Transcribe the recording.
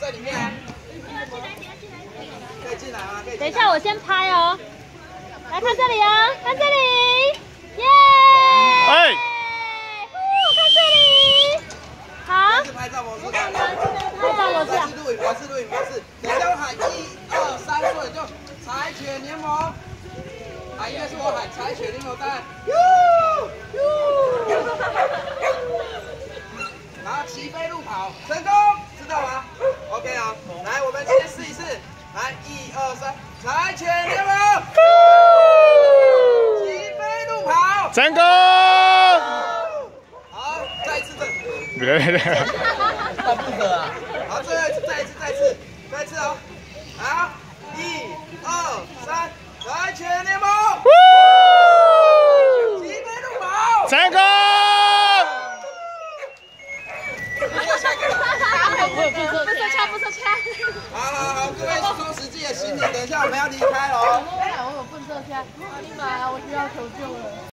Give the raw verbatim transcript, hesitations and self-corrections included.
队里面啊。可以进来吗？可以。 等一下，我先拍哦。来看这里哦，看这里，耶！哎，看这里，好。 这是拍照模式。 拍照模式。 这是录影模式，录影模式。等一下我喊一二三，所以就柴犬联盟。啊，应该是我喊柴犬联盟三。然后骑飞路跑成功，知道吗 ？OK 啊，来，我们先试一次，来，一二三，柴犬联盟，骑飞路跑成功。 好，再一次这， 别别别， 太不可了。好，最后一次，再一次，再一次，再一次哦。好，一二三，柴犬联盟，骑飞路跑成功。 不收枪。 好好好，各位收拾自己的行李，等一下我们要离开了哦。 我有笨色枪，立马我需要求救了。